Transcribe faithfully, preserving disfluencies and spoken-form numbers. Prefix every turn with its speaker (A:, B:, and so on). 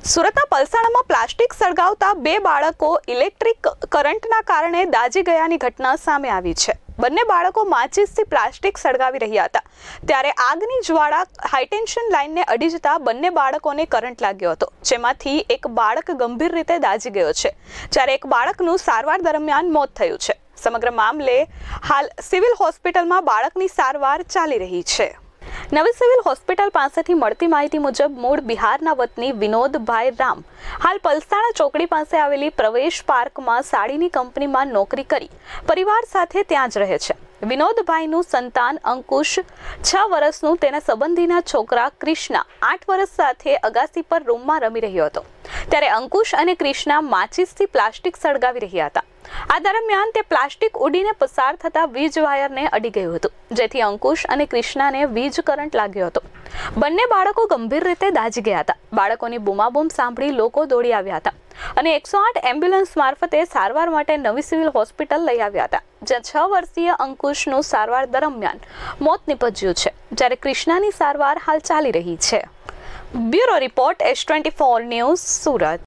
A: સુરતના પલસાણામાં પ્લાસ્ટિક સળગાવતા બે બાળકો ઇલેક્ટ્રિક કરંટના કારણે દાઝી ગયાની ઘટના સામે આવી છે। બંને બાળકો માચિસથી પ્લાસ્ટિક સળગાવી રહ્યા હતા ત્યારે આગની જ્વાળા હાઈટેન્શન લાઇનને અડી જતા બંને બાળકોને કરંટ લાગ્યો હતો, જેમાંથી એક બાળક ગંભીર રીતે દાઝી ગયો છે જ્યારે એક બાળકનું સારવાર દરમિયાન મોત થયું છે। સમગ્ર મામલે હાલ સિવિલ હોસ્પિટલમાં બાળકની સારવાર ચાલી રહી છે। નવી સિવિલ હોસ્પિટલ પાસેથી મળતી માહિતી મુજબ મૂળ બિહારના વતની વિનોદભાઈ રામ હાલ પલસાણા ચોકડી પાસે આવેલી પ્રવેશ પાર્કમાં સાડીની કંપનીમાં નોકરી કરી પરિવાર સાથે ત્યાં જ રહે છે। વિનોદભાઈનું સંતાન અંકુશ છ વર્ષનું તેના સંબંધીના છોકરા ક્રિષ્ના આઠ વર્ષ સાથે અગાસી પર રૂમમાં રમી રહ્યો હતો ત્યારે અંકુશ અને ક્રિષ્ના માચિસથી પ્લાસ્ટિક સળગાવી રહ્યા હતા। આ દરમિયાન તે પ્લાસ્ટિક ઉડીને પસાર થતા વીજ વાયરને અડી ગયું હતું, જેથી અંકુશ અને ક્રિષ્નાને વીજ કરંટ લાગ્યો હતો। બંને બાળકો ગંભીર રીતે દાઝી ગયા હતા। બાળકોની બૂમાબૂમ સાંભળી લોકો દોડી આવ્યા હતા અને એકસો આઠ એમ્બ્યુલન્સ મારફતે સારવાર માટે નવી સિવિલ હોસ્પિટલ લઈ આવ્યા હતા, જ્યાં છ વર્ષીય અંકુશનું સારવાર દરમિયાન મોત નિપજ્યું છે જ્યારે ક્રિષ્નાની સારવાર હાલ ચાલી રહી છે। Bureau report S twenty four news Surat.